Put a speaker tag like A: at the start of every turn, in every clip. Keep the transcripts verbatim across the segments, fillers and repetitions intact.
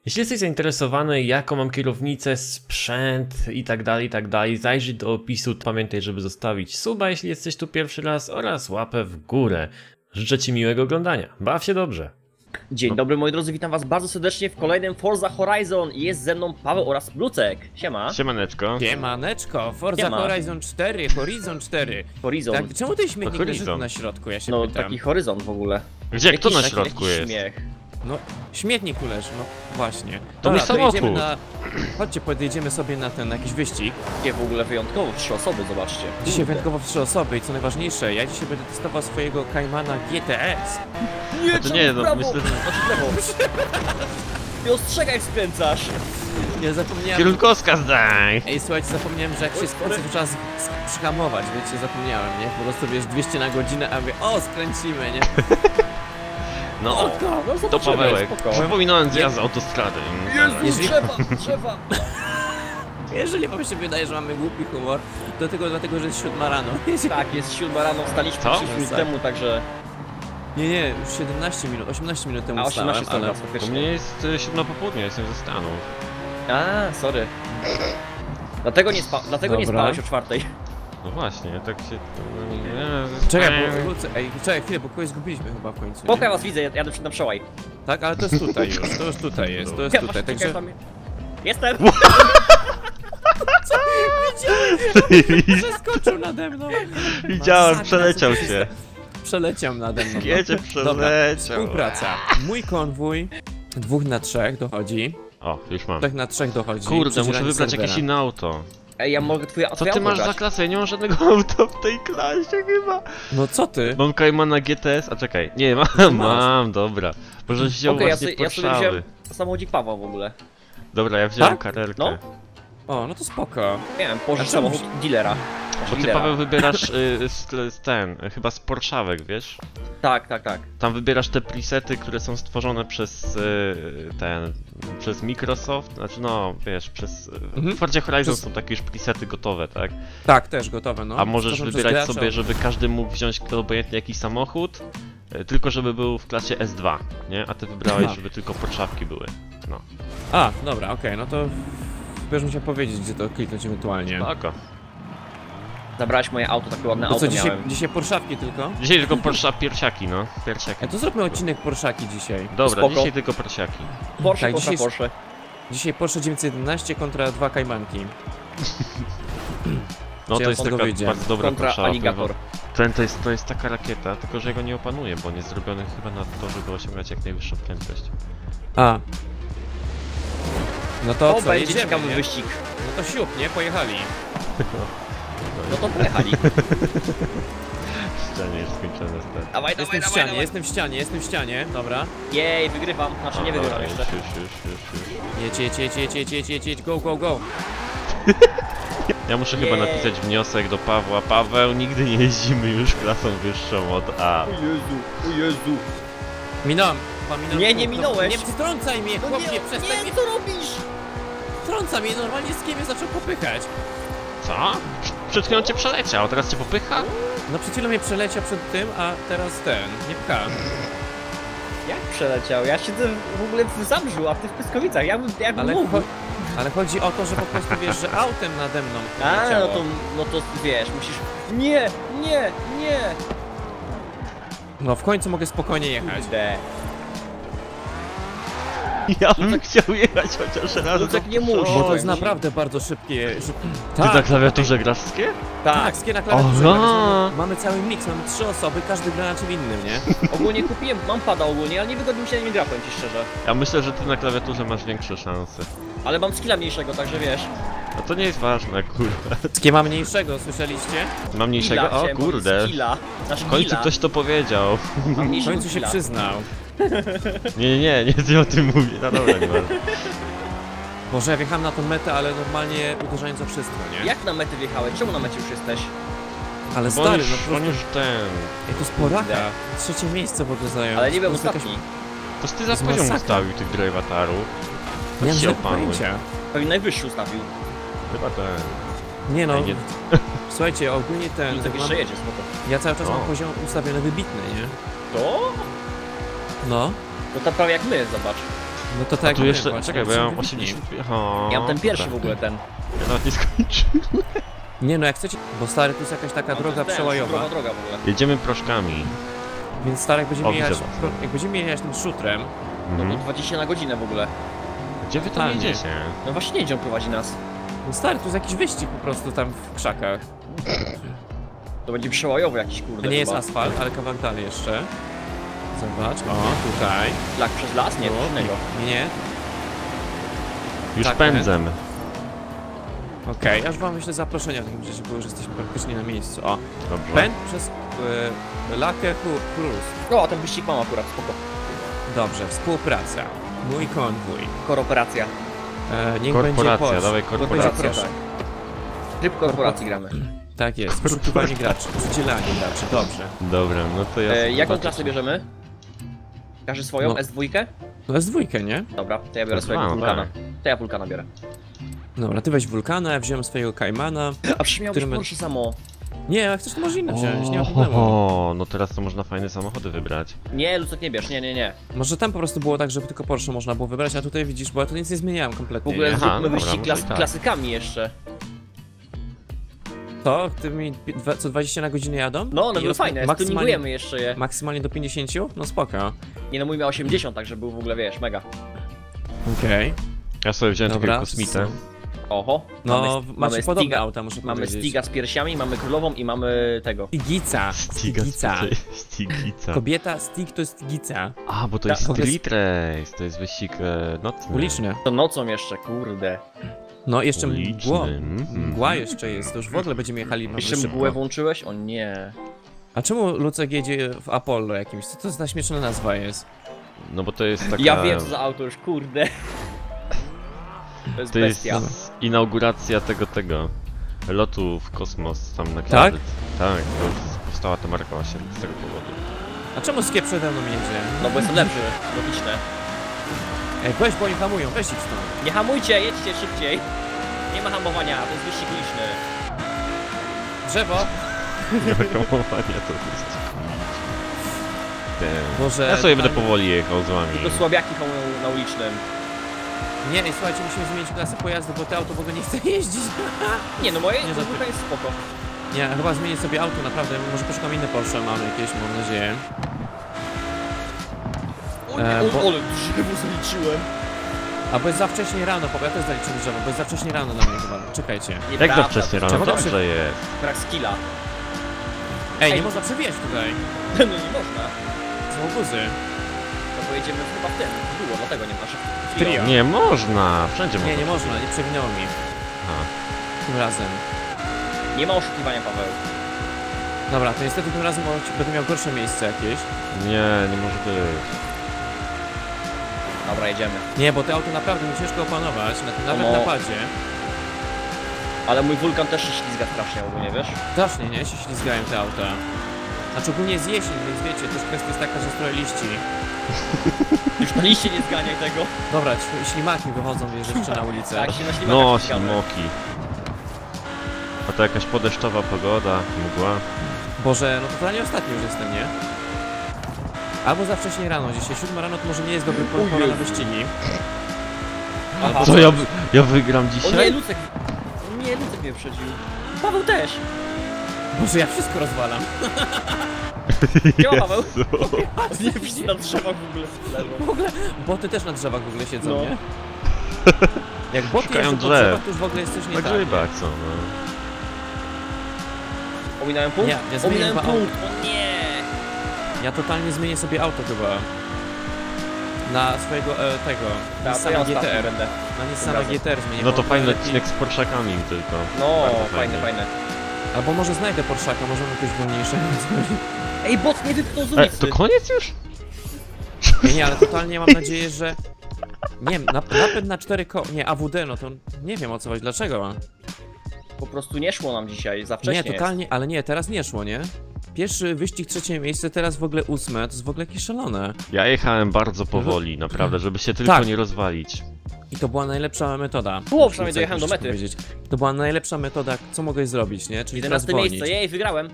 A: Jeśli jesteś zainteresowany, jaką mam kierownicę, sprzęt i tak dalej, i tak dalej, zajrzyj do opisu, pamiętaj, żeby zostawić suba, jeśli jesteś tu pierwszy raz, oraz łapę w górę. Życzę Ci miłego oglądania. Baw się dobrze.
B: Dzień dobry moi drodzy, witam was bardzo serdecznie w kolejnym Forza Horizon. Jest ze mną Paweł oraz Lucek. Siema.
A: Siemaneczko.
C: Siemaneczko, Forza
B: Siema.
C: Horizon cztery, Horizon cztery.
B: Horizon.
C: Tak, czemu ten śmietnik leży
A: Horizon.
C: tu na środku, ja się
B: No
C: pytam.
B: taki horyzont w ogóle.
A: Gdzie? Kto na
B: Jakiś-
A: środku
B: jakiś
A: jest?
B: Śmiech.
C: No, śmietnik tu leży, no właśnie.
A: To mój
C: Dobra, jedziemy
A: samochód.
C: na... Chodźcie, podjedziemy sobie na ten, na jakiś wyścig.
B: Takie w ogóle wyjątkowo, trzy osoby, zobaczcie.
C: Dzisiaj
B: Kurde.
C: wyjątkowo w trzy osoby i co najważniejsze, ja dzisiaj będę testował swojego Caymana G T S.
B: Nie,
A: Znaczy nie, no,
B: prawo.
A: myślę, że-
B: Znaczy w lewo. Nie ostrzegaj, skręcasz.
C: Ja zapomniałem...
A: Kierunkowskaz daj!
C: Ej, słuchajcie, zapomniałem, że jak się skręcę, to trzeba z- z- przyhamować, wiecie, zapomniałem, nie? Po prostu wiesz, dwieście na godzinę, a mówię, o, skręcimy, nie?
A: No,
B: Oko, no
A: to
B: zobaczymy,
A: Pawełek.
B: spoko.
A: Przypominałem zjazd z autostrady.
B: Jezu,
C: Jeżeli-
B: drzewa, drzewa.
C: Jeżeli wam się wydaje, że mamy głupi humor, to tylko dlatego, że jest siódma rano.
B: Tak, jest siódma rano, wstaliśmy
A: Co?
B: sześć minut
C: Tak.
B: temu, także...
C: Nie, nie, już siedemnaście minut, osiemnaście minut temu
B: A
C: wstałem,
B: osiemnaście
C: ale...
B: ale...
A: U
B: faktycznie.
A: mnie jest e, siódma po południu, jestem ze Stanów.
B: A, sorry. Dlatego nie, spa dlatego nie
C: Dobra.
B: spałeś o czwartej.
A: No właśnie, tak się...
C: Czekaj, bo... Lucy, ej, czekaj chwilę, bo kogoś zgubiliśmy chyba w końcu,
B: Spoko, ja
C: nie?
B: was widzę, jadę przed na przełaj.
C: Tak, ale to jest tutaj już, to już tutaj jest, to jest
B: Ja
C: tutaj,
B: masz-
C: także...
B: czekaj, tam- Jestem!
C: Przeskoczył nade mną!
A: Widziałem,
C: Masakra,
A: przeleciał
C: co tu się
A: się.
C: sta- Przeleciał nade mną.
A: Jedzie,
C: Dobra,
A: przeleciał.
C: współpraca. Mój konwój, dwóch na trzech dochodzi,
A: O, już mam.
C: trzech na trzech dochodzi.
A: Kurde, muszę
C: przedzieranie
A: wybrać
C: serwera.
A: jakieś inne auto.
B: Ej, ja mogę twoje,
A: Co
B: twoje
A: ty
B: auto
A: masz za
B: brać.
A: klasę? Ja nie mam żadnego auta w tej klasie chyba.
C: No co ty?
A: Mam Caymana G T S, a czekaj, nie, mam,
C: masz.
A: mam, dobra. Może wziął
B: Okej, ja,
A: właśnie
B: sobie- ja sobie
A: Warszawy.
B: wziąłem samochodzik Pawła w ogóle.
A: Dobra, ja wziąłem
C: Tak?
A: karelkę.
B: No.
C: O, no to spoko.
B: Nie wiem, pożyć
C: A czemu
B: samochód dealera.
A: Bo ty,
B: Dealera.
A: Paweł, wybierasz y, z, z ten, y, chyba z Porszawek, wiesz?
B: Tak, tak, tak.
A: Tam wybierasz te presety, które są stworzone przez y, ten, przez Microsoft, znaczy no, wiesz, przez...
C: Mhm.
A: W Fordzie Horizon
C: Przez-
A: są takie już presety gotowe, tak?
C: Tak, też gotowe, no.
A: A możesz
C: Stworzone przez
A: wybierać
C: gracza.
A: sobie, żeby każdy mógł wziąć kto obojętnie jakiś samochód, y, tylko żeby był w klasie S dwa, nie? A ty wybrałeś,
C: Aha.
A: żeby tylko Porszawki były. No,
C: A, dobra, okej, no to... Będziesz musiał powiedzieć, gdzie to kliknąć ewentualnie.
A: spoko.
B: Zabrałeś moje auto, takie ładne
C: To
B: auto
C: co, dzisiaj,
B: miałem.
C: dzisiaj Porszawki tylko?
A: Dzisiaj tylko Porsche piersiaki, no, piersiaki.
C: A to zróbmy odcinek Porszaki dzisiaj.
A: Dobra,
B: spoko.
A: dzisiaj tylko piersiaki.
B: Porsche,
C: Tak,
B: Porsche,
C: dzisiaj-
B: Porsche.
C: Dzisiaj Porsche dziewięćset jedenaście kontra dwa Kajmanki.
A: No
C: Czy ja
A: to jest
C: z tego
A: taka
C: wyjdzie?
A: bardzo dobra
B: Kontra
A: Porsche.
B: Alligator.
A: Ten to jest, to jest taka rakieta, tylko że ja go nie opanuję, bo on jest zrobiony chyba na to, żeby osiągać jak najwyższą prędkość.
C: A. No to
B: To
C: co,
B: będzie
C: jedziemy,
B: ciekawy
C: nie?
B: wyścig.
C: No to siup, nie? Pojechali.
B: No to pojechali.
A: Ścianie jest skończone stary.
B: Dawaj,
C: Jestem
B: dawaj,
C: w
B: dawaj,
C: ścianie,
B: dawaj.
C: jestem w ścianie, jestem w ścianie, dobra.
B: Jej, wygrywam. Znaczy nie
A: O,
B: wygrywam
A: dobra,
B: jeszcze.
A: Już, już, już, już, już.
C: Jedź, jedź, jedź, jedź, jedź, jedź, jedź, jedź, go, go, go.
A: Ja muszę chyba
B: Jej.
A: napisać wniosek do Pawła. Paweł, nigdy nie jeździmy już klasą wyższą od A.
B: O Jezu, o Jezu.
C: Minąłem. Chyba minąłem.
B: Nie, nie
C: No,
B: minąłeś.
C: Nie wtrącaj mnie,
B: No
C: chłopie,
B: nie,
C: przestań mnie.
B: nie, co robisz?
C: Wtrąca mnie, normalnie z kim mnie zaczął popychać.
A: Co? Przed chwilą cię przeleciał, teraz cię popycha?
C: No przed chwilą mnie przeleciał przed tym, a teraz ten, nie pcha.
B: Jak przeleciał? Ja siedzę w ogóle w Zabrzu, a ty w Pyskowicach. Ja bym, jakbym
C: Ale,
B: mógł.
C: cho ale chodzi o to, że po prostu wiesz, że autem nade mną
B: A, no
C: poleciało.
B: to, no to wiesz, musisz... Nie, nie, nie!
C: No w końcu mogę spokojnie jechać.
B: Kurde.
A: Ja bym chciał jechać chociaż raz
B: Lucek
A: do
B: nie musi.
A: przodu.
C: Bo to jest
B: Oj,
C: naprawdę bardzo szybkie. Szyb...
A: Ty na klawiaturze grasz skie?
B: Tak,
C: Tak, skie na klawiaturze.
A: Aha.
C: Mamy, mamy cały mix, mamy trzy osoby, każdy gra na czym innym, nie?
B: ogólnie kupiłem, mam pada ogólnie, ale niewygodnie mi się na nim gra, powiem ci szczerze.
A: Ja myślę, że ty na klawiaturze masz większe szanse.
B: Ale mam skilla mniejszego, także wiesz.
A: No to nie jest ważne, kurde.
C: Skie ma mniejszego, słyszeliście?
A: Mam mniejszego?
B: Skilla,
A: O
B: chciałem
A: kurde.
B: powiedzieć skilla. Znaczy
A: W końcu
B: gilla.
A: ktoś to powiedział.
B: Mam
C: W
B: mniejszego
C: końcu się
B: skilla.
C: przyznał.
A: Nie, nie, nie, nie o tym mówię. No dobra, nie ważne.
C: Boże, ja wjechałem na tą metę, ale normalnie uderzając o wszystko, nie?
B: Jak na metę wjechałeś? Czemu na mecie już jesteś?
C: Ale
A: Bo on
C: stary,
A: już,
C: no po
A: on
C: prostu...
A: już ten...
C: Ej, to jest poraka. Trzecie miejsce w ogóle zajął.
B: Ale nie byłem
C: To jest jakaś-
B: ostatni.
A: To ty za
C: jest
A: poziom
C: masakra.
A: ustawił tych drivatarów.
C: Nie mam
A: się
C: żadnego
A: opanuj.
C: pojęcia.
B: Pewnie najwyższy ustawił.
A: Chyba ten...
C: Nie no,
A: Ej, nie-
C: słuchajcie, ogólnie ten...
B: Lucek
C: mam,
B: jeszcze jedzie, spoko.
C: ja cały czas
A: O.
C: mam poziom ustawiony wybitny, nie?
B: To?
C: No.
B: No to prawie jak my, zobacz.
C: No to
A: A
C: tak
A: tu jeszcze,
C: właśnie,
A: czekaj, bo ja mam
C: wybitni.
A: osiemdziesiąt... O,
B: Ja mam ten pierwszy
A: dobra.
B: w ogóle, ten.
A: Ja nawet nie skończyłem.
C: Nie no, jak chcecie, bo stary, tu jest jakaś taka
B: No, to
C: droga
B: jest ten,
C: przełajowa,
B: szybkowa droga w ogóle.
A: Jedziemy proszkami.
C: więc stary, jak będziemy
A: O, widzę
C: jechać,
A: was.
C: jak będziemy jechać tym szutrem,
B: No to
A: Mhm.
B: dwadzieścia na godzinę w ogóle.
A: Gdzie wy tam
C: Totalnie.
A: jedziecie?
B: No właśnie nie, gdzie on prowadzi nas.
C: no stary, tu jest jakiś wyścig po prostu tam w krzakach.
B: To będzie przełajowy jakiś, kurde.
C: To nie jest
B: chyba.
C: asfalt, ale kawałek dalej jeszcze. Zobacz, o, tutaj.
B: Lak przez las? Nie,
C: O,
B: coś innego.
C: Nie, nie.
A: Już
C: Tak,
A: pędzę.
C: Okej, okay, aż wam wyślę zaproszenia w takim razie, bo już jesteśmy praktycznie na miejscu. O,
A: Dobrze.
C: pęd przez y, Lakę Plus.
B: O, ten wyścig mam akurat, spoko.
C: Dobrze, współpraca. Mój konwój.
B: Koroperacja.
C: E, niech
A: Korporacja,
C: będzie Porsche.
A: dawaj
C: Niech
A: korporacja.
C: będzie proszę.
B: Tryb korporacji gramy.
C: Tak jest, poszukiwanie graczy, przydzielanie graczy, dobrze.
A: Dobra, no to ja
B: E,
A: sobie
B: jaką
A: zobaczę.
B: klasę bierzemy? Każdy swoją?
C: No.
B: S dwa?
C: No jest dwójkę, nie?
B: Dobra, to ja biorę
A: S dwa,
B: swojego
A: no
B: wulkana.
A: tak.
B: To ja wulkana biorę.
C: Dobra, ty weź Wulkana, ja wziąłem swojego Kaimana.
B: A przecież miał być
C: Którym-
B: Porsche samo.
C: Nie, jak chcesz to może inne wziąć, nie ma
A: O,
C: problemu.
A: o, no teraz to można fajne samochody wybrać.
B: Nie, Lucek nie bierz, nie, nie, nie.
C: Może tam po prostu było tak, żeby tylko Porsche można było wybrać, a tutaj widzisz, bo ja tu nic nie zmieniałem
B: W
C: kompletnie.
B: ogóle
C: nie?
A: Aha,
B: zróbmy
A: dobra,
B: wyścig
A: może
B: klas
A: i tak.
B: klasykami jeszcze.
C: To? Ty mi pi- dwa- co dwadzieścia na godzinę jadą?
B: No, one
C: I
B: były
C: roz-
B: fajne,
C: maksymalnie,
B: stuningujemy jeszcze je.
C: maksymalnie do pięćdziesięciu? No spoko.
B: Nie no, mój miał osiemdziesiąt, także był w ogóle, wiesz, mega.
C: Okej.
A: Ja sobie wziąłem
C: Dobra,
A: takiego kosmitę.
B: Oho.
C: No,
B: mamy,
C: macie
B: mamy
C: podobne
B: Stiga,
C: auta, muszę
B: mamy
C: powiedzieć.
B: Stiga z piersiami, mamy królową i mamy tego.
C: Stigica.
A: Stiga,
C: Stigica.
A: Stigica.
C: Kobieta, Stig to jest Stigica.
A: A, bo to
B: Ta-
A: jest
C: w ogóle-
A: Street Race, to jest wyścig e, nocny.
C: Uliczny.
B: To nocą jeszcze, kurde.
C: No jeszcze
A: Uliczny,
C: mgło.
A: mhm.
C: Mgła jeszcze jest, to już w ogóle będziemy jechali
B: Jeszcze
C: szybko.
B: mgłę włączyłeś? O nie.
C: A czemu Lucek jedzie w Apollo jakimś? Co to za śmieszna nazwa jest?
A: No bo to jest taka...
B: Ja wiem co za auto już, kurde. To jest
A: To jest
B: bestia.
A: inauguracja tego, tego. Lotu w kosmos tam na
C: Tak?
A: księżyc. Tak, to jest, powstała ta marka właśnie z tego powodu.
C: A czemu Skiep przede mną jedzie?
B: No bo jestem lepszy, logiczne.
C: Ej, weź, bo oni hamują, weź ich stąd.
B: Nie hamujcie, jedźcie szybciej. Nie ma hamowania, to jest wyścig liczny.
C: Drzewo!
A: Hamowania to jest... Damn.
C: Boże,
A: Ja sobie będę
C: tam-
A: powoli jechał z wami.
B: Tylko słabiaki hamują na ulicznym.
C: Nie, ej, słuchajcie, musimy zmienić klasę pojazdu, bo to auto w ogóle nie chce jeździć.
B: Nie no, moje
C: Nie,
B: dwójka jest spoko.
C: Nie, chyba zmienię sobie auto, naprawdę, może poszukam inne Porsche, mam jakieś, mam nadzieję.
B: O nie,
C: E,
B: o,
C: bo-
B: ale drzewo zaliczyłem.
C: Albo jest za wcześnie rano, bo ja też zaliczyłem drzewo, bo jest za wcześnie rano na mnie chyba. Czekajcie.
A: Jak to
B: Nieprawda,
A: wcześniej rano?
C: Trzeba
A: Dobrze
C: dobrze-
A: jest.
B: Brak skilla.
C: Ej, nie
B: Ej.
C: można przewijać tutaj.
B: No nie można.
C: Są obuzy.
B: No bo jedziemy chyba w tym. Było, dlatego nie masz.
C: Trio.
A: Nie można, wszędzie można.
C: Nie, nie można, nie przewinęło mi.
A: Aha.
C: Tym razem.
B: Nie ma oszukiwania, Paweł.
C: Dobra, to niestety tym razem będę miał gorsze miejsce jakieś.
A: Nie, nie może być.
B: Dobra, jedziemy.
C: Nie, bo to auto naprawdę mi ciężko opanować, na- nawet
B: No.
C: na padzie.
B: Ale mój wulkan też się ślizga strasznie ogólnie, wiesz?
C: Strasznie, nie? Się ślizgają te auta. Znaczy ogólnie jest jesień, więc wiecie, też kwestia jest taka, że jest trochę liści.
B: Już na liście nie zganiaj tego.
C: Dobra, ś- ślimaki wychodzą, wiesz, jeszcze na ulicę.
B: Tak, się na ślimakach
A: No,
B: ścigamy.
A: ślimoki. A to jakaś podeszczowa pogoda, mgła.
C: Boże, no to totalnie ostatni już jestem, nie? Albo za wcześnie rano, dzisiaj siódma rano to może nie jest dobry pora pora na wyścigi.
B: Aha.
A: Co, ja, wy- ja wygram
B: O nie,
A: dzisiaj?
B: Lucek. O nie, Lucek mnie wyprzedził. Paweł też.
C: Boże, ja wszystko rozwalam.
B: Działa, Paweł.
A: Co?
B: Nie widzi na drzewach w ogóle w lewo.
C: W ogóle, boty też na drzewach w ogóle siedzą,
B: No.
C: nie? Jak boty
A: Szukają
C: jeżdżą po
A: drzew.
C: drzewach, to już w ogóle jest coś nie
A: Na
C: tak.
A: grzybach są, no.
B: Ominąłem punkt?
C: Nie, ja zmienię
B: Ominąłem
C: chyba
B: punkt, o nie.
C: Ja totalnie zmienię sobie auto chyba. Na swojego, e, tego,
B: Ta, to
C: Nissana
B: ja
C: G T
B: ostatni
C: R.
B: będę.
C: Na Nissana
B: razem.
C: G T R zmienię.
A: No to
C: bo
A: fajny
C: lepiej-
A: odcinek z Porszakami tylko.
B: No,
A: Bardzo
B: fajne, fajne.
C: Albo może znajdę Porszaka, możemy jakoś wolniejsze.
B: Ej, bot nie wypchnął z
A: E,
B: ulicy.
A: to koniec już?
C: Nie, nie, ale totalnie mam nadzieję, że... Nie wiem, nap napęd na cztery ko... Nie, A W D, no to nie wiem o co chodzi, dlaczego?
B: Po prostu nie szło nam dzisiaj, za wcześnie
C: Nie, totalnie, ale nie, teraz nie szło, nie? Pierwszy wyścig, trzecie miejsce, teraz w ogóle ósme, to jest w ogóle jakieś szalone.
A: Ja jechałem bardzo powoli, naprawdę, żeby się tylko
C: Tak.
A: nie rozwalić.
C: I to była najlepsza metoda.
B: Było, przynajmniej
C: Muszę
B: dojechałem do
C: coś
B: mety.
C: powiedzieć. To była najlepsza metoda, co mogłeś zrobić, nie? Czyli teraz
B: jedenaste
C: zwolnić.
B: miejsce, jej, wygrałem.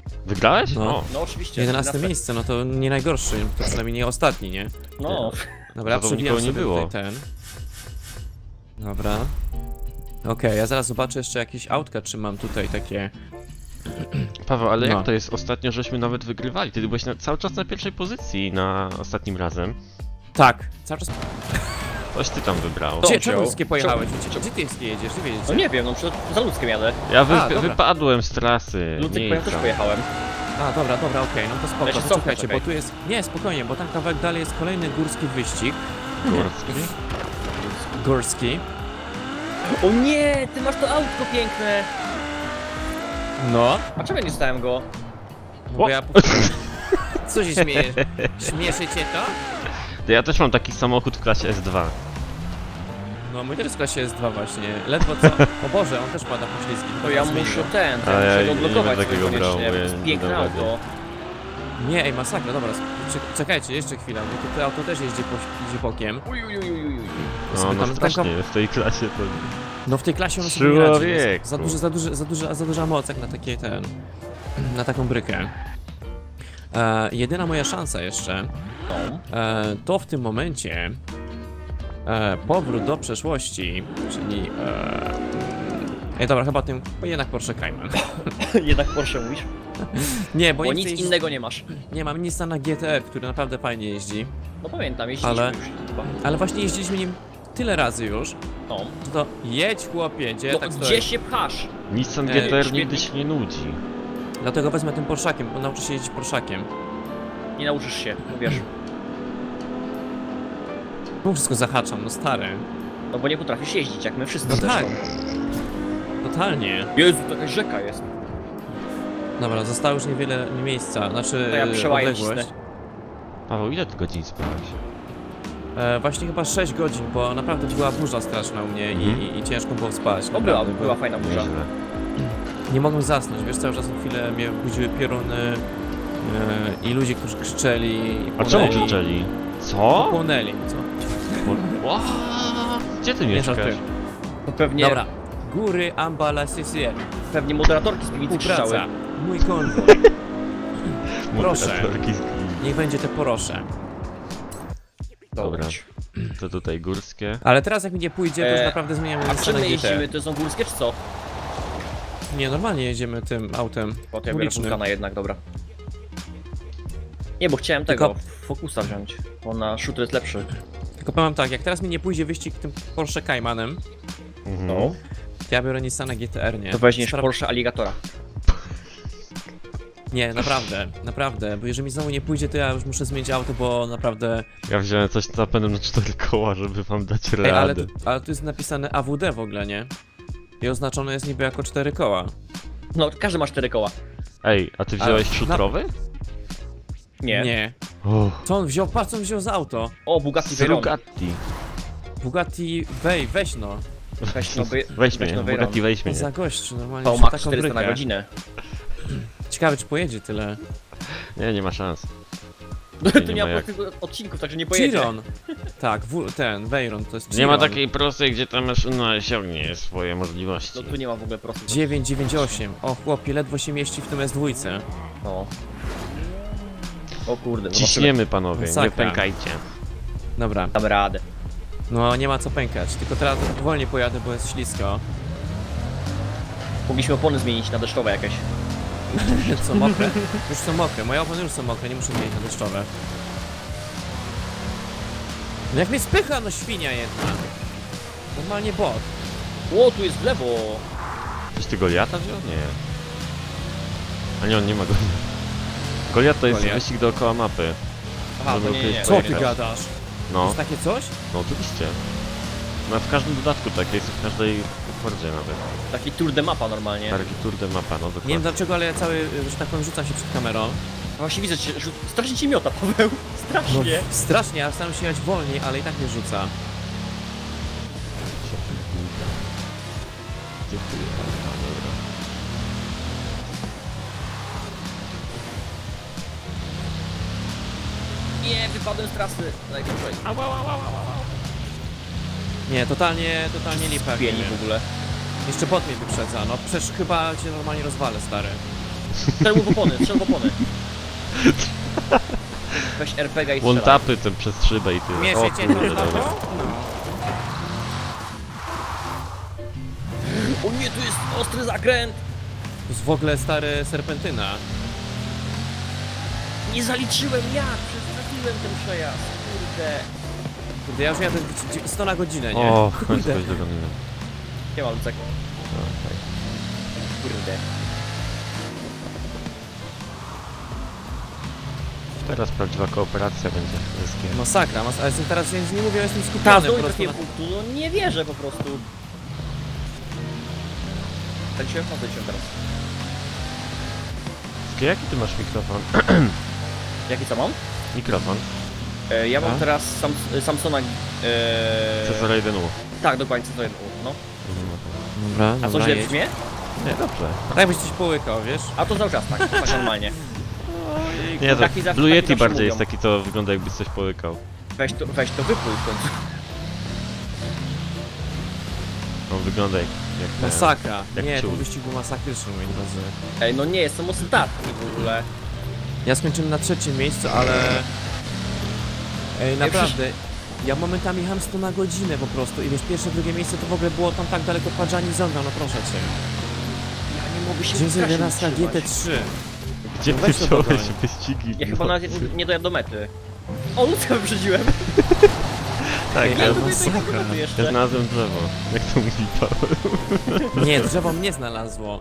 A: Wygrałeś?
C: No.
A: O.
B: No oczywiście.
C: jedenaste miejsce, no to nie najgorszy, to przynajmniej nie ostatni, nie?
B: No.
C: Dobra,
A: Za to
C: przewijam
A: nikogo nie
C: sobie
A: było.
C: tutaj ten. Dobra. Okej, ja zaraz zobaczę jeszcze jakieś autka, czy mam tutaj takie...
A: Paweł, ale
C: No.
A: jak to jest? Ostatnio żeśmy nawet wygrywali. Ty byłeś na, cały czas na pierwszej pozycji na ostatnim razem.
C: Tak, cały czas...
A: Coś ty tam wybrał.
B: To-
C: Gdzie,
B: wziął?
C: czemu Luskie pojechałeś?
B: Czemu?
C: Gdzie, gdzie ty jest jedziesz? Ty wiedziesz?
B: No nie wiem, no przed, za ludzkiem jadę.
A: Ja wy,
C: A, dobra.
A: wypadłem z trasy.
B: Lucek
A: nie
B: po ja też
A: tam.
B: pojechałem.
C: A, dobra, dobra, okej, no to spoko,
B: Ja się
C: to
B: cofnę,
C: czekajcie,
B: czekaj.
C: bo tu jest... Nie, spokojnie, bo tam kawałek dalej jest kolejny górski wyścig.
A: Górski?
C: Górski.
B: O nie, ty masz to autko piękne.
C: No.
B: A czemu ja nie stałem go?
C: No bo ja... Co się śmiejesz? Śmieszy cię to?
A: To ja też mam taki samochód w klasie S dwa.
C: No mój też w klasie jest dwa właśnie. Ledwo co... O Boże, on też pada po ślizgi.
B: To ja
C: Zmienił.
B: muszę ten, to
A: A
B: ja
A: ja
B: muszę
A: nie
B: go blokować
A: będę takiego brał,
B: koniecznie,
A: bo
B: bo
A: ja
B: jest
A: nie
B: piękne
A: dam rady.
B: auto.
C: Nie, ej, masakra, dobra, czek- czekajcie, jeszcze chwilę, bo to, to auto też jeździ, po, jeździ bokiem.
B: Uj, uj, uj, uj, uj.
A: No,
C: Sobie
A: no
C: tam-
A: strasznie, w tej klasie to...
C: No w tej klasie on sobie nie radzi,
A: Człowieku.
C: jest za, duży, za, duży, za, duży, za duża moc jak na takie ten... na taką brykę. E, jedyna moja szansa jeszcze,
B: No.
C: e, to w tym momencie e, powrót do przeszłości, czyli... E, Ej, dobra, chyba tym, jednak Porsche Cayman.
B: Jednak Porsche mówisz?
C: Nie, bo
B: Bo
C: nie,
B: nic
C: chcę jeździć,
B: innego nie masz.
C: nie mam nic na G T R, który naprawdę fajnie jeździ,
B: No pamiętam, jeździliśmy
C: Ale-
B: już chyba.
C: ale właśnie jeździliśmy nim tyle razy już,
B: No.
C: że to jedź chłopie, gdzie
B: No,
C: tak stoi.
B: gdzie się pchasz?
A: Nissan
C: E,
A: G T R
B: śmietnik.
A: nigdy się nie nudzi.
C: Dlatego wezmę tym Porszakiem, bo nauczę się jeździć Porszakiem.
B: Nie nauczysz się, no wiesz.
C: No wszystko zahaczam, no stary.
B: No bo nie potrafisz jeździć, jak my wszyscy
C: No
B: zresztą.
C: tak. Totalnie.
B: Jezu, to jakaś rzeka jest.
C: Dobra, zostało już niewiele miejsca, znaczy
B: To ja przełaję
C: odległość.
B: cisnę.
A: Paweł, ile ty godzin spałeś?
C: E, właśnie chyba sześć godzin, bo naprawdę była burza straszna u mnie
A: Mhm.
C: i, i ciężko było spać.
B: No była,
C: naprawdę,
B: była fajna burza.
A: Nieźle.
C: Nie mogłem zasnąć, wiesz, cały czas na chwilę mnie budziły pioruny e, i ludzie, którzy krzyczeli i
A: A czemu
C: płonęli.
A: krzyczeli? Co?
C: Płonęli, co?
A: Ła! Gdzie ty
C: Nie
A: mieszkasz?
C: żartuję.
B: To pewnie,
C: Dobra. Góry Ambala Sisier.
B: pewnie moderatorki z piwnicy krzyczały.
C: Współpraca. Mój konwój. Proszę.
A: Moderatorki z-
C: Niech będzie te porosze.
A: Dobra. To tutaj górskie.
C: Ale teraz jak mi nie pójdzie, to już
B: E,
C: naprawdę zmieniamy
B: A
C: miejsce
B: czym
C: na
B: my
C: G T.
B: jeździmy? To są górskie czy co?
C: Nie, normalnie jedziemy tym autem
B: Bo to ja biorę
C: ulicznym.
B: Vulcana jednak, dobra. Nie, bo chciałem
C: Tylko-
B: tego, Focusa wziąć. Bo na shooter jest lepszy.
C: Tylko powiem tak, jak teraz mi nie pójdzie wyścig tym Porsche Caymanem,
A: Mhm.
B: No.
C: to ja biorę Nissana G T R, nie?
B: To weźmiesz
C: Spra-
B: Porsche Alligatora.
C: Nie, naprawdę, naprawdę, bo jeżeli mi znowu nie pójdzie, to ja już muszę zmienić auto, bo naprawdę...
A: Ja wziąłem coś z napędem na cztery koła, żeby wam dać
C: Ej, ale,
A: radę.
C: tu, ale tu jest napisane A W D w ogóle, nie? I oznaczone jest niby jako cztery koła.
B: No, każdy ma cztery koła.
A: Ej, a ty wziąłeś
C: Ale-
A: szutrowy?
B: Nie.
C: Nie.
A: Uff.
C: Co on wziął? Patrz co on wziął za auto.
B: O, Bugatti
A: Z
B: Veyron.
A: Bugatti.
C: Bugatti, wej, weź no.
B: Weź no, wy...
A: Weź
B: weź
A: mnie,
B: no Veyron.
A: Bugatti weź mnie.
C: Za gościu, normalnie
B: To
C: wziął
B: ma
C: taką
B: czterysta na
C: brykę.
B: godzinę.
C: Ciekawe czy pojedzie tyle.
A: Nie, nie ma szans.
B: Tu
A: nie
B: nie
A: ma
B: ma
A: jak.
B: tego odcinków, także nie pojedzie.
C: Chiron! Tak, w, ten, Veyron, to jest Chiron.
A: Nie ma takiej prostej, gdzie ta maszyna osiągnie swoje możliwości.
B: No tu nie ma w ogóle prostych.
C: dziewięć dziewięć osiem. O chłopie, ledwo się mieści w tym S dwa.
B: No. O kurde, zobaczymy.
A: Ciśniemy panowie, nie
C: Masakra.
A: pękajcie.
C: Dobra,
B: Damy radę.
C: no nie ma co pękać, tylko teraz wolniej pojadę, bo jest ślisko.
B: Mogliśmy opony zmienić na deszczowe jakieś.
C: Co, mokre? Już są mokre, moje opony już są mokre, nie muszę zmienić na deszczowe. No jak mnie spycha, no świnia jedna. Normalnie bot.
B: O, tu jest w lewo.
A: Czyś ty Goliata wziął? Nie. A nie, on nie ma Goliata. Goliat to jest
C: Goliat.
A: wyścig dookoła mapy.
B: Aha,
A: Żeby
B: to nie, nie, nie.
C: Co ty
A: pojechać.
C: gadasz?
A: No,
C: Jest takie coś?
A: no oczywiście. No w każdym dodatku tak jest, w każdej Fordzie nawet.
B: Taki tour de mapa normalnie.
A: Targi Tour de Mapa, no
C: Nie wiem
A: dokładnie.
C: dlaczego, ale ja cały, że tak powiem, rzucam się przed kamerą.
B: Właśnie widzę, że że strasznie ci miota, Paweł.
C: No,
B: Strasznie.
C: strasznie, ja staram się jechać wolniej, ale i tak mnie rzuca.
A: Gdzie ty jechałeś? A, dobra.
B: Nie, wypadłem z trasy. Najgorzej.
C: Nie, totalnie, totalnie lipa. jak nie
B: Pieni
C: wiem.
B: w ogóle.
C: Jeszcze bot mnie wyprzedza, no przecież chyba cię normalnie rozwalę, stary.
B: Strzel mu w opony, strzel w opony. weź R P G i strzelaj.
A: One-tapy ten przez szybę i tyle. O
C: Mieszycie
A: kurde,
C: to?
A: dobra.
C: No.
B: O nie, tu jest ostry zakręt!
C: To jest w ogóle stary serpentyna.
B: Nie zaliczyłem ja, przestrafiłem ten przejazd. Kurde.
C: Kurde, ja już jadę sto na godzinę, nie?
A: O, w końcu
C: Kurde.
A: coś dogoniłem.
B: Nie ma Lucek.
A: Okej.
B: Kurde.
A: Teraz prawdziwa kooperacja będzie ze Skiem.
C: Masakra, mas ale jestem teraz, ja nic nie mówię, ja jestem skupiony
B: Tak,
C: po
B: do
C: prostu.
B: takiego
C: Na...
B: punktu, no nie wierzę po prostu. Zaliczyłem, no zaliczyłem teraz.
A: Skie, jaki ty masz mikrofon?
B: Jaki co mam?
A: Mikrofon.
B: E, ja mam
C: A?
B: teraz sam, Samsona... E,
A: C zero jeden U.
B: tak, dokładnie, co to jest? No.
C: Dobra,
B: A co
C: dobra,
B: źle
C: jedź.
B: brzmie?
A: Nie, dobrze.
C: Tak byś coś połykał, wiesz?
B: A to cały czas tak, tak normalnie.
A: Nie, to
B: Taki zawsze-
A: Blue
B: taki
A: Yeti
B: zawsze
A: bardziej
B: mówią.
A: jest taki, to wygląda jakby coś połykał.
B: Weź to, weź to wypluj w końcu.
A: On wygląda jak... jak ten-
C: Masakra.
A: jak
C: Nie,
A: ciul.
C: ten wyścig był masakryczny, moi drodzy.
B: Ej, no nie, jestem ostatni w ogóle.
C: Ja skończyłem na trzecim miejscu, ale... Ej, naprawdę, ja momentami jechałem sto na godzinę po prostu i wiesz, pierwsze, drugie miejsce to w ogóle było tam tak daleko Padżani Zonga, no proszę cię.
B: Ja nie mogę się
C: dziewięćset
B: strasznie
C: jedenaście G T
B: wytrzymać.
C: trzy.
A: Gdzie
C: No
A: ty
C: weź to
A: wziąłeś
C: dogoń.
A: wyścigi?
B: Ja chyba
A: No,
B: nawet nie, nie dojadę do mety. O, Lucka wyprzedziłem.
A: Tak,
C: Ej,
A: ja,
C: ale
B: to
C: masakra.
B: do mety
A: ja
B: jeszcze.
A: znalazłem drzewo. Jak to mówi Paweł.
C: Nie, drzewo mnie znalazło.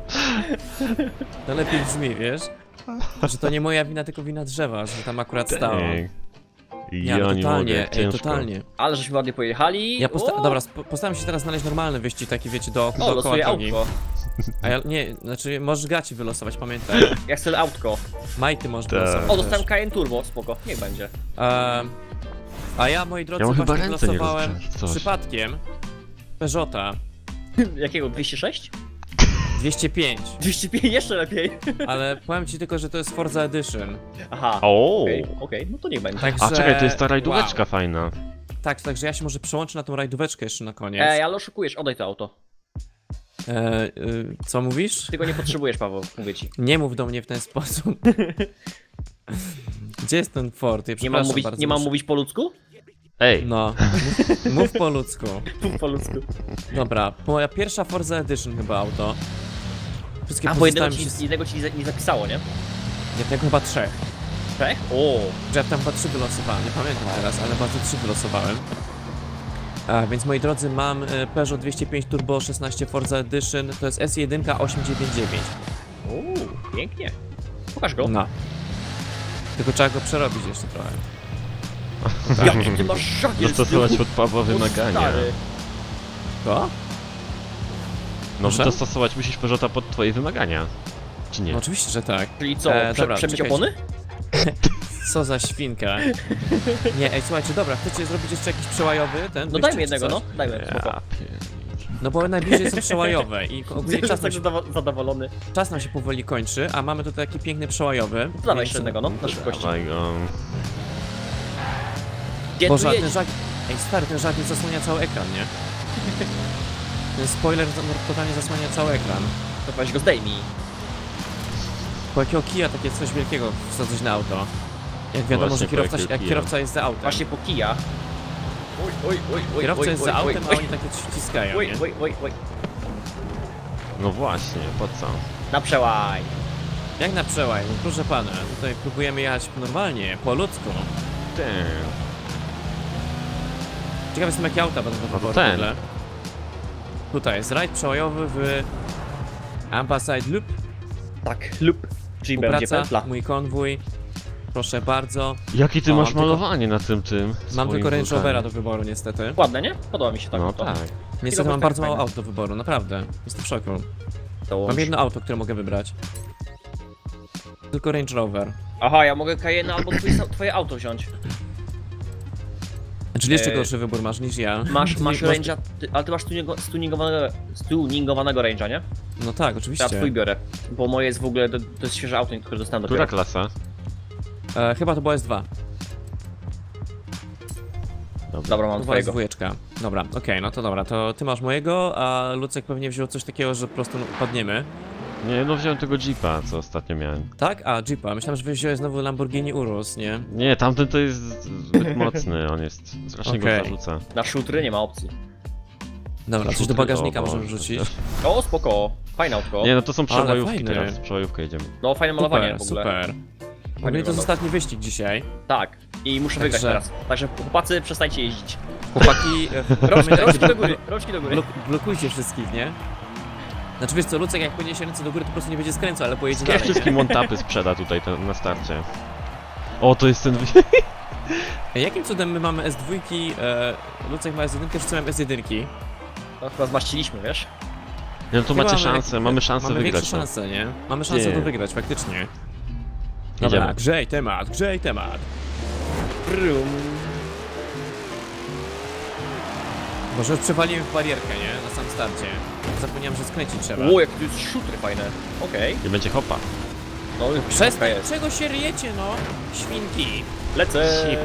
C: To lepiej brzmi, wiesz? Że to nie moja wina, tylko wina drzewa, że tam akurat stało.
A: Ej.
C: Ja,
A: Ja
C: no
A: nie
C: totalnie,
A: mogę,
C: ej,
A: ciężko.
C: totalnie.
B: Ale żeśmy ładnie pojechali.
C: Ja posta
B: O!
C: dobra, sp- postaram się teraz znaleźć normalny wyścig, taki wiecie, do,
B: O,
C: dookoła
B: losuję
C: drogi.
B: autko.
C: A ja, nie, znaczy możesz gaci wylosować, pamiętaj.
B: Ja chcę autko.
C: Majty możesz
A: Tak.
C: wylosować
B: O,
C: też.
B: dostałem Cayenne Turbo, spoko, niech będzie.
C: Ehm, a ja, moi drodzy,
A: Ja mam chyba
C: właśnie
A: ręce nie
C: wylosowałem
A: rozgrzać, coś.
C: przypadkiem Peugeota
B: Jakiego? dwieście sześć?
C: dwieście pięć,
B: dwieście pięć jeszcze lepiej.
C: ale powiem ci tylko, że to jest Forza Edition.
B: Aha.
A: O.
B: Okej, okej, no to niech będzie.
C: Także...
A: A czekaj, to jest ta rajdóweczka
C: Wow.
A: fajna.
C: Tak, także ja się może przełączę na tą rajdóweczkę jeszcze na koniec.
B: Ej, ale oszukujesz, oddaj to auto.
C: E, y, co mówisz?
B: Ty go nie potrzebujesz, Paweł, mówię ci.
C: Nie mów do mnie w ten sposób. Gdzie jest ten Ford? Ja
B: Nie mam
C: przepraszam
B: mówić,
C: bardzo,
B: nie mam
C: muszę-
B: mówić po ludzku?
A: Ej,
C: No, mów, mów po ludzku.
B: Po ludzku.
C: Dobra, moja pierwsza Forza Edition chyba auto. Wszystkie
B: A, bo jednego
C: pozostałe
B: ci,
C: mi się...
B: jednego ci nie za- nie zapisało, nie?
C: Jednego chyba trzech.
B: Tak? O.
C: Że ja tam chyba trzy wylosowałem, nie pamiętam teraz, ale bardzo trzy wylosowałem. A, więc moi drodzy, mam e, Peugeot dwieście pięć Turbo szesnaście Forza Edition, to jest S jeden osiem dziewięć dziewięć.
B: Uuu, pięknie. Pokaż go.
C: No. Tylko trzeba go przerobić jeszcze trochę.
B: Jaki ty masz żagiel z
A: dostosować
B: tyłu.
A: od Pawła
B: O,
A: wymagania.
B: stary.
C: To?
A: No,
C: Proszę?
A: dostosować musisz Peugeota pod twoje wymagania. Czy nie?
C: No oczywiście, że tak.
B: Czyli co,
C: E,
B: prze,
C: dobra,
B: przebić
C: czekajcie.
B: opony?
C: Co za świnka. Nie, ej, słuchajcie, dobra, chcecie zrobić jeszcze jakiś przełajowy ten?
B: No
C: wyścig
B: dajmy
C: czy
B: jednego,
C: coś?
B: no. Dajmy, spoko.
A: Ja pier...
C: No bo najbliżej są przełajowe i ogólnie
B: Jest
C: czas nam,
B: tak
C: się,
B: zadawa- zadowolony.
C: czas nam się powoli kończy, a mamy tutaj taki piękny przełajowy.
B: To dawaj
C: więc-
B: jeszcze jednego, no, na szybkości.
A: Dawaj go.
B: Gdzie
C: Boże,
B: tu
C: a ten
B: jedziesz?
C: żak... Ej, stary, ten żak zasłania cały ekran, nie? Ten spoiler za- totalnie zasłania cały ekran.
B: To weź go zdejmij.
C: Po jakiego kija takie coś wielkiego wsadzać na auto? Jak wiadomo,
A: Właśnie,
C: że
A: po
C: kierowca,
A: jakiego
C: jak
A: kija?
C: kierowca jest za autem.
B: Właśnie po kija. Oj, oj, oj, oj,
C: Kierowca
B: oj,
C: jest
B: oj,
C: za
B: oj,
C: autem, a
B: oj,
C: oni takie coś wciskają,
B: Oj,
C: nie?
B: oj, oj, oj.
A: No właśnie, po co?
B: Na przełaj.
C: Jak na przełaj, no proszę pana, tutaj próbujemy jechać normalnie, po ludzku.
A: Ten.
C: Ciekaw jestem, jakie auta będą do
A: to
C: wyboru w
A: ten.
C: ogóle. Tutaj jest rajd przełajowy w Ampersand Loop,
B: Tak, lub. Czyli będzie
C: współpraca,
B: pętla.
C: mój konwój. Proszę bardzo.
A: Jaki ty
C: O,
A: masz
C: mam tylko-
A: malowanie na tym tym?
C: Mam
A: swoim
C: tylko Range
A: wulkanie?
C: Rovera do wyboru niestety.
B: Ładne, nie? Podoba mi się tak.
A: No
B: to.
A: tak.
C: Niestety
B: Chwilowo
C: mam
B: tak
C: bardzo mało
B: fajne.
C: aut do wyboru, naprawdę. Jestem w szoku.
B: To
C: Mam jedno auto, które mogę wybrać. Tylko Range Rover.
B: Aha, ja mogę Cayenne albo twój, twoje auto wziąć.
C: Czyli jeszcze
B: Eee,
C: gorszy wybór masz niż ja.
B: Masz,
C: Ty-
B: masz range'a, ty, ale ty masz tuningo, stuningowanego, stuningowanego range'a, nie?
C: No tak,
B: Ja
C: oczywiście.
B: twój biorę, bo moje jest w ogóle, to, to jest świeże auto, które dostałem
A: Która
B: dopiero.
A: klasa?
C: E, chyba to była S dwa.
B: Dobra, mam
C: To była
B: twojego.
C: dwójeczka. Dobra, okej, no to dobra, to ty masz mojego, a Lucek pewnie wziął coś takiego, że po prostu no, padniemy.
A: Nie, no wziąłem tego Jeepa, co ostatnio miałem.
C: Tak? A, Jeepa. Myślałem, że wziąłeś znowu Lamborghini Urus, nie?
A: Nie, tamten to jest zbyt mocny, on jest... Strasznie
C: Okej.
A: go zarzuca.
B: Na szutry nie ma opcji.
C: Dobra, coś do
A: Szutry,
C: bagażnika
A: o
C: możemy
A: Boże.
C: wrzucić.
B: O, spoko. Fajne autko.
A: Nie, no to są
C: Ale
A: przebojówki
C: fajny.
A: teraz, przebojówkę jedziemy.
B: No, fajne malowanie
C: Super,
B: w ogóle.
C: super. W ogóle to jest
B: wygląda.
C: ostatni wyścig dzisiaj.
B: Tak. I muszę
C: Także-
B: wygrać teraz. Także chłopacy, przestańcie jeździć.
C: Chłopaki, e,
B: Rączki,
C: pamiętajcie,
B: rączki do góry, rączki do góry.
C: blok, blokujcie wszystkich, nie? Znaczy wiesz co, Lucek jak podniesie ręce do góry, to po prostu nie będzie skręcał, ale pojedzie
A: Ja
C: dalej.
A: wszystkim one-tapy sprzeda tutaj to, na starcie. O, to jest ten wyścig.
C: nie? Jakim cudem my mamy S dwa, e, Lucek ma S jeden, wszyscy mają S jeden?
B: No, chyba zmaściliśmy, wiesz?
A: No to
C: Chyba
A: macie
C: mamy
A: szansę,
C: jak-
A: mamy szansę
C: mamy
A: wygrać.
C: większe
A: no.
C: szanse, nie? Mamy szansę
A: Nie.
C: to wygrać, faktycznie. Dobra,
A: Jedziemy.
C: grzej temat, grzej temat.
B: Brum.
C: Może już przewaliłem w barierkę, nie? Na sam starcie. Zapomniałem, że skręcić trzeba.
B: O, jak tu jest szutry fajne. Okej.
A: Nie będzie hopa.
B: No,
C: Przestań,
B: jest.
C: czego się ryjecie, no? Świnki.
B: Lecę.
A: Sip.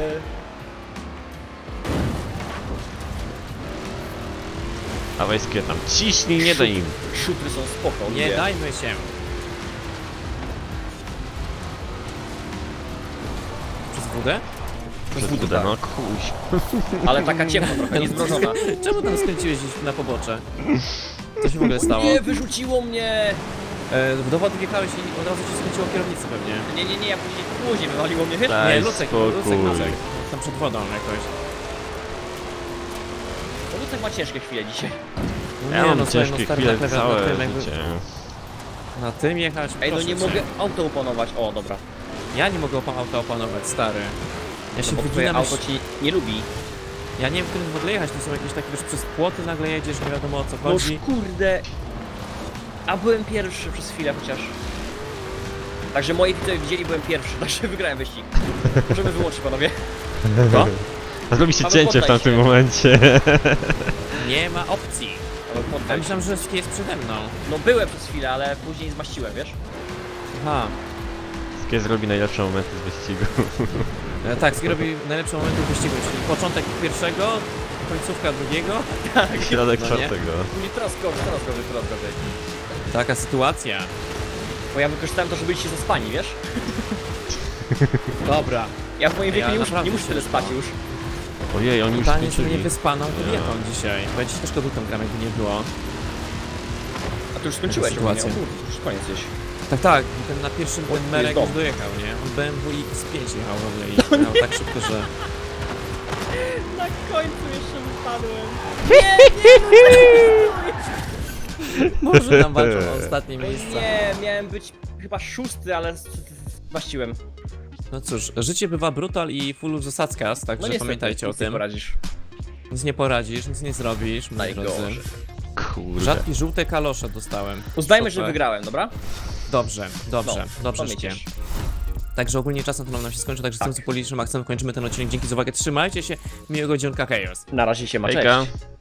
A: Dawaj skie tam, ciśnij, nie daj im.
B: Szutry są spoko.
C: Nie
B: lubię.
C: dajmy się. Przez wódę?
B: Przez
A: Przez
B: budę,
A: budę,
B: tak.
A: no kuś.
B: Ale taka ciemna trochę, niezmrożona.
C: Czemu tam skręciłeś gdzieś na pobocze? Co się w ogóle stało?
B: Nie, wyrzuciło mnie!
C: E, do wody wjechałeś i od razu ci skręciło kierownicę pewnie.
B: Nie, nie, nie, ja później później wywaliło mnie, wiesz?
A: Daj
C: Nie, Lucek, Lucek,
A: spokój.
C: Lucek. Tam przed wodą jakoś.
B: No Lucek ma ciężkie chwile dzisiaj.
C: No
A: Ja mam
C: no, słuchaj,
A: ciężkie
C: stary,
A: chwile
C: na klawiat- na
A: całe
C: tym jakby-
A: życie.
C: Na tym jechać?
B: Ej, no
C: proszę
B: nie
C: cię.
B: mogę auto opanować. O, dobra.
C: Ja nie mogę opa- auta opanować, stary. Ja się
B: No bo twoje
C: wyginam,
B: auto ci nie lubi.
C: ja nie wiem, którym w ogóle jechać, to są jakieś takie, wiesz, przez płoty nagle jedziesz, nie wiadomo o co
B: No
C: chodzi.
B: kurde. A byłem pierwszy przez chwilę chociaż. Także moi widzowie widzieli, byłem pierwszy, także wygrałem wyścig. Możemy wyłączyć, panowie.
C: Co?
A: Zrobi się
B: Paweł,
A: cięcie w
B: poddaj
A: tamtym
B: się.
A: momencie.
C: Nie ma opcji.
B: Ale
C: Ja
B: poddaj się.
C: myślałem, że Ski jest przede mną.
B: No byłem przez chwilę, ale później zmaściłem, wiesz?
C: Aha.
A: Skie zrobi najlepsze momenty z wyścigu.
C: E, tak, Ski robi najlepsze momenty w wyścigu, czyli początek pierwszego, końcówka drugiego.
B: Tak.
A: Środek
C: No nie?
A: czwartego.
B: Później teraz gorzej, teraz gorzej, teraz gorzej.
C: Taka sytuacja.
B: Bo ja wykorzystałem to, żeby byliście zaspani, wiesz?
C: Dobra.
B: Ja w moim wieku
C: Ja
B: nie, muszę,
C: naprawdę
B: nie muszę tyle
C: się-
B: spać już.
A: Ojej, oni już
C: Pytanie, czy
A: skończyli.
C: nie wyspaną kobietą
A: Ja.
C: dzisiaj. Bo ja dzisiaj też kobietą gram, jakby nie było.
B: A ty już skończyłeś
C: Sytuacja.
B: ogólnie. O kurde, już koniec gdzieś.
C: Tak, tak, ten na pierwszym
B: O,
C: ten
B: tu
C: Merek
B: jest
C: już
B: dom.
C: dojechał, nie? On B M W X pięć jechał w ogóle i jechał tak szybko, że...
B: Na końcu jeszcze wypadłem.
C: Może tam walczą o ostatnie miejsca.
B: Nie, miałem być chyba szósty, ale zmaściłem.
C: No cóż, życie bywa brutal i full zasadzkas,
B: No
C: także
B: niestety,
C: pamiętajcie o
B: nic nie
C: tym.
B: poradzisz.
C: Nic nie poradzisz, nic nie zrobisz, moi drodzy.
B: Najgorzej.
A: Kurde.
C: Rzadkie żółte kalosze dostałem.
B: Uznajmy, że
C: Super.
B: wygrałem, dobra?
C: Dobrze, dobrze,
B: No,
C: dobrze
B: to mnie
C: życie.
B: cieszy.
C: Także ogólnie czas na to nam się skończy, także z
B: Tak.
C: tym co policznym akcentem kończymy ten odcinek. Dzięki za uwagę, trzymajcie się, miłego dzionka, Chaos.
B: Na razie się ma,
A: Hejka.
B: cześć.